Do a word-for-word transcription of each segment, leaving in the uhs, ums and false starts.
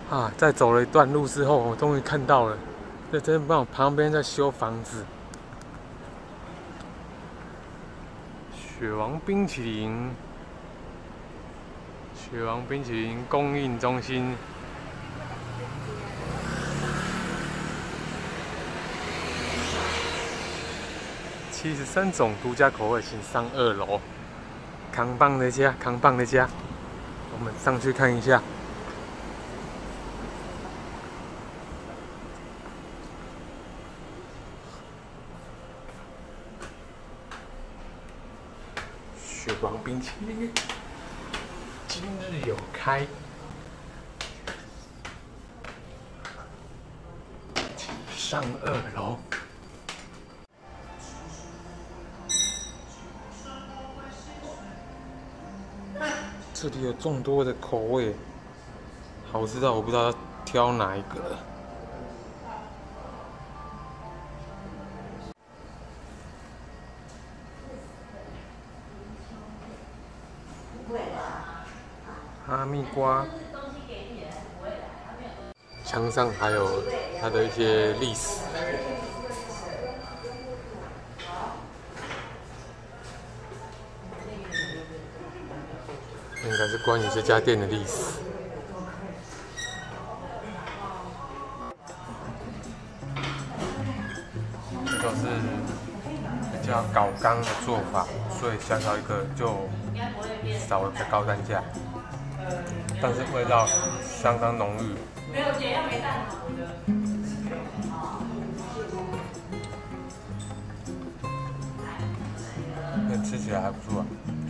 啊，在走了一段路之后，我终于看到了，这真棒！旁边在修房子。雪王冰淇淋，雪王冰淇淋供应中心。七十三种独家口味，请上二楼。扛棒的家，扛棒的家，我们上去看一下。 雪王冰淇淋今日有开，请上二楼。这里有众多的口味，好吃到我不知道要挑哪一个了。 哈密瓜，墙上还有它的一些历史，应该是关于这家店的历史。这个是比较搞刚的做法，所以小小一个就少了个高单价。 但是味道相当浓郁。没有姐，要没蛋挞的。那吃起来还不错、啊。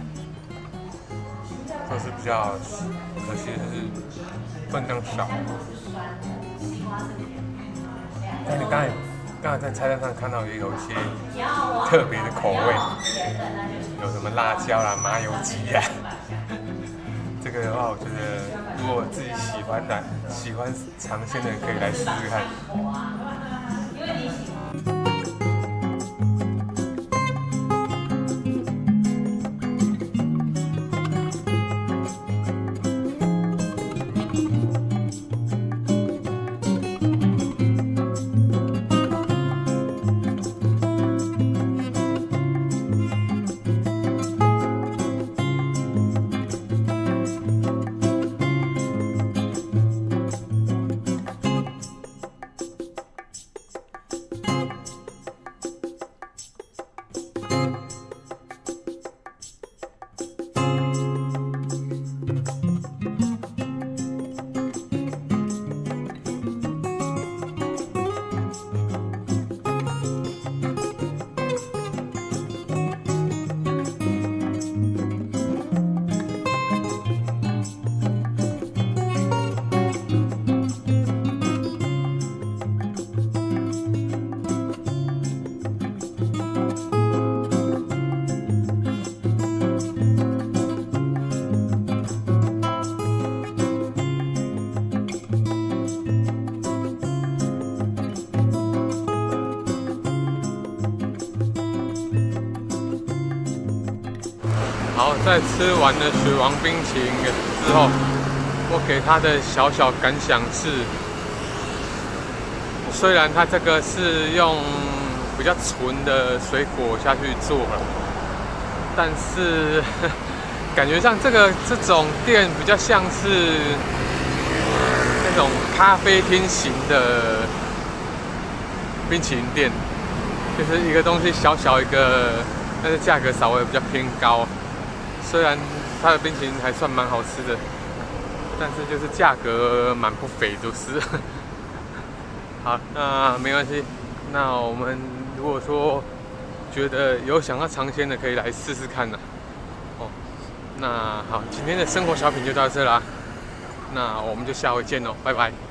这是比较可惜的是分量少。但你刚才刚才在菜单上看到也有一些特别的口味，有什么辣椒啦、麻油鸡呀。 这个的话，我觉得如果自己喜欢的、喜欢尝鲜的，可以来试试看。好，在吃完了雪王冰淇淋之后，我给它的小小感想是，虽然它这个是用比较纯的水果下去做了，但是感觉上这个这种店比较像是那种咖啡厅型的冰淇淋店，就是一个东西小小一个，但是价格稍微比较偏高。 虽然它的冰淇淋还算蛮好吃的，但是就是价格蛮不菲，就是。好，那没关系。那我们如果说觉得有想要尝鲜的，可以来试试看的。哦，那好，今天的生活小品就到这啦。那我们就下回见喽，拜拜。